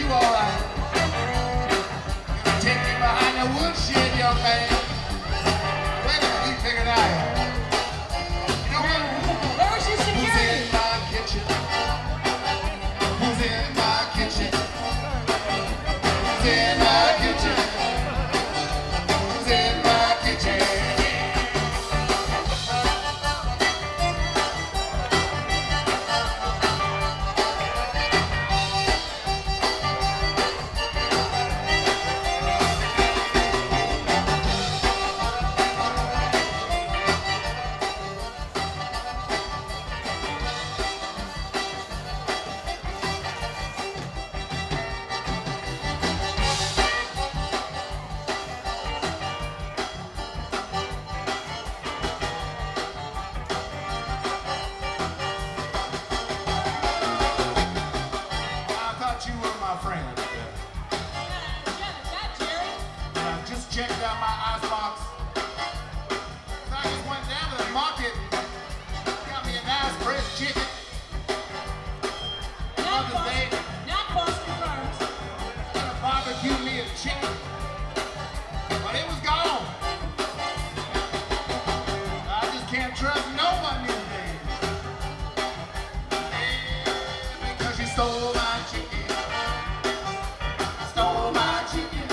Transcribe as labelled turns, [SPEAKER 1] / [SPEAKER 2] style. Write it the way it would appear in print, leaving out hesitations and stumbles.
[SPEAKER 1] you all right. Take me behind the woodshed, young man. Wait a minute, you figured out. You know what?
[SPEAKER 2] Where's your security?
[SPEAKER 1] Who's in my kitchen? Who's in my kitchen? Who's in my kitchen? Who's in my kitchen? You were my friend. I just checked out my icebox. I just went down to the market, got me a nice fresh chicken. Mother's Day,
[SPEAKER 2] Not Buster Burns.
[SPEAKER 1] gonna barbecue me a chicken, but it was gone. I just can't trust no one these days. Yeah, because you stole my chicken. Stole my chicken.